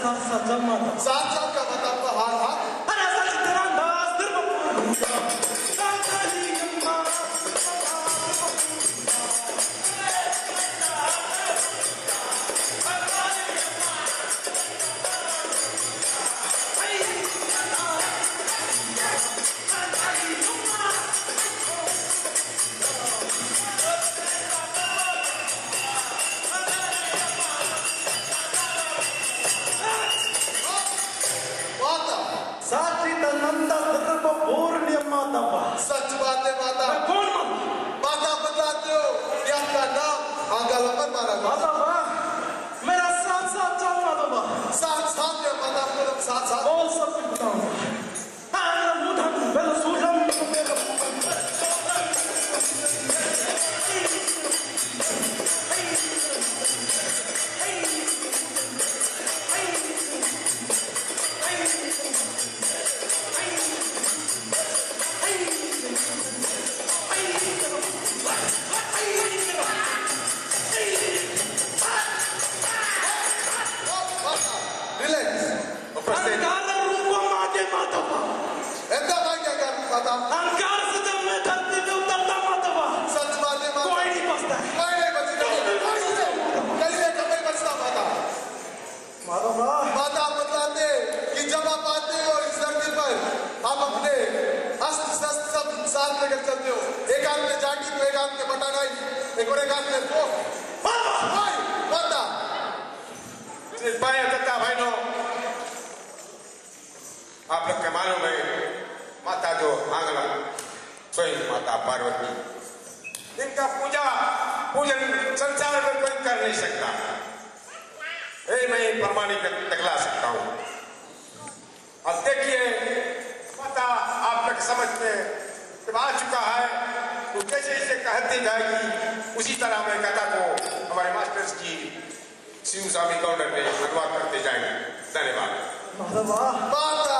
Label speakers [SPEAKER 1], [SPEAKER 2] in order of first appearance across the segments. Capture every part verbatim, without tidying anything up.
[SPEAKER 1] साथ साथ जब माता
[SPEAKER 2] साथ साथ का मतलब तो हाथ हाथ
[SPEAKER 1] अरे सच तेरा अंदाज दिल साथ साली अम्मा
[SPEAKER 2] सच बात है माता।
[SPEAKER 1] कौन
[SPEAKER 2] माता बतलाते हो कि आपका नाम आंगलपन मारा
[SPEAKER 1] माता मेरा साथ साथ चल माता
[SPEAKER 2] साथ साथ में माता को साथ साथ
[SPEAKER 1] बोल सब कुछ बताऊंगा। हाँ मेरा मुंह बेल सूझम अंकार से जब मैं धरती पे उतरता माता
[SPEAKER 2] सच बात है माता।
[SPEAKER 1] कोई नहीं बचता है
[SPEAKER 2] कोई नहीं बचता कलिए कभी बचता माता।
[SPEAKER 1] माता
[SPEAKER 2] माता बतलाते कि जब आप आते हो इस धरती पर आप अपने अस्त्र शस्त्र सब साथ लेकर चलते हो। एक हाथ में जाटी तो एक हाथ में बटा नहीं एक और एक हाथ में तो माता
[SPEAKER 3] भाई नो आप लोग के मालूम है माता जो आंगला स्वयं माता पार्वती इनका पूजा पूजन संसार में कोई कर नहीं सकता। ये मैं प्रमाणिक दिखला सकता हूँ। अब देखिए माता आप लोग समझ में जब आ चुका है तो जैसे जैसे कहती जाएगी उसी तरह मैं कथा को हमारे मास्टर्स जी शिव स्वामी गौंडर ने अनुवाद करते जाएंगे। धन्यवाद।
[SPEAKER 2] माता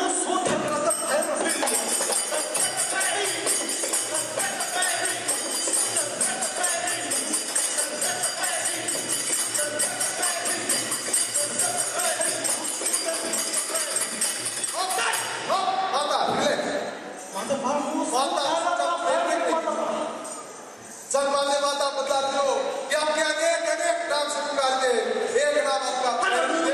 [SPEAKER 2] सच बात है माता बताते हो कि आपके अनेक अनेक नाम से पुकारते एक नाम आपका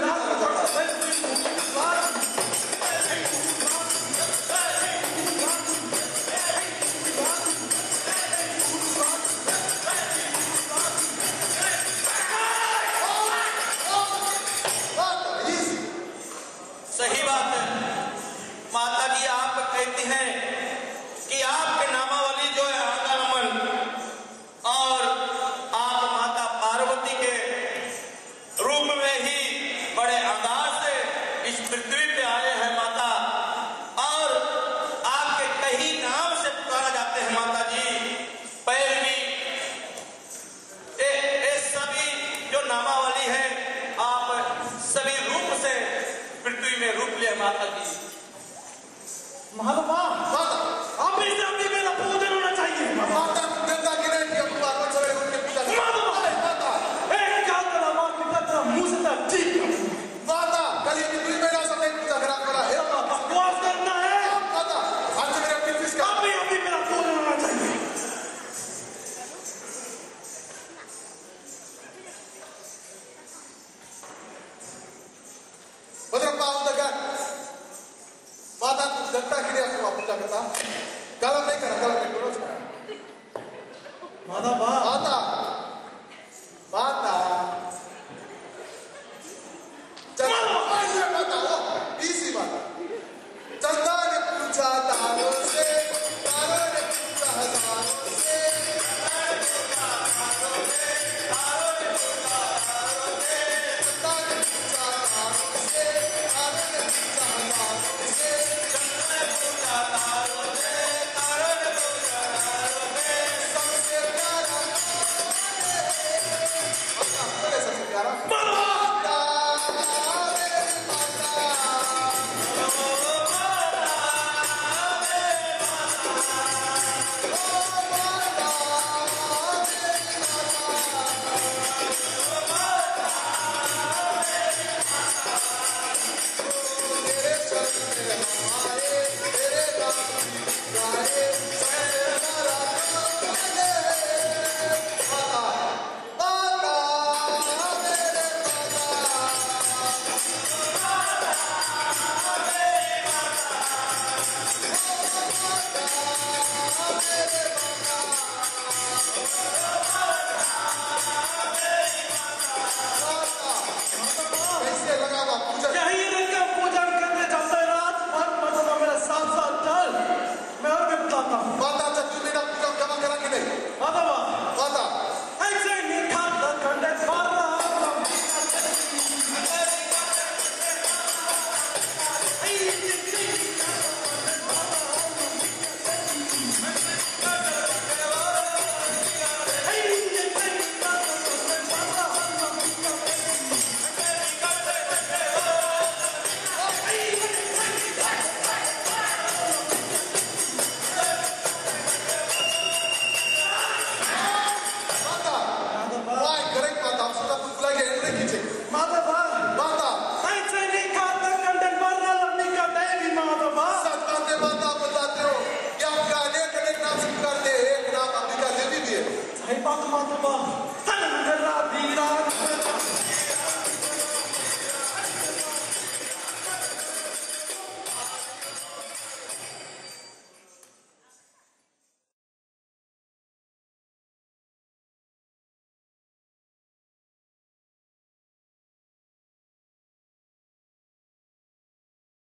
[SPEAKER 1] सही बात है माता जी। आप कहती हैं कि आपके नामावली जो है आंगलमन और आप माता पार्वती के रूप में ही बड़े अंदाज से इस पृथ्वी पे आए हैं माता। और आपके कई नाम से पुकारा जाते हैं माता जी। पैरवी ये ये सभी जो नामावली है आप सभी रूप से पृथ्वी में रूप ले माता जी। महात्मा आप इस धरती में पूजन होना चाहिए।
[SPEAKER 2] माता देवता की नहीं कि पार्वती चले उनके पूजा माता
[SPEAKER 1] एक का तलवार की कतरा मुंह से तक ठीक
[SPEAKER 2] माता कल ये पृथ्वी में ना सब एक पूजा करा करा है
[SPEAKER 1] बकवास करना है
[SPEAKER 2] माता आज मेरे पृथ्वी का
[SPEAKER 1] अभी अभी मेरा पूजन होना चाहिए।
[SPEAKER 2] भद्रप्पा उधर माता जनता के लिए पूजा करता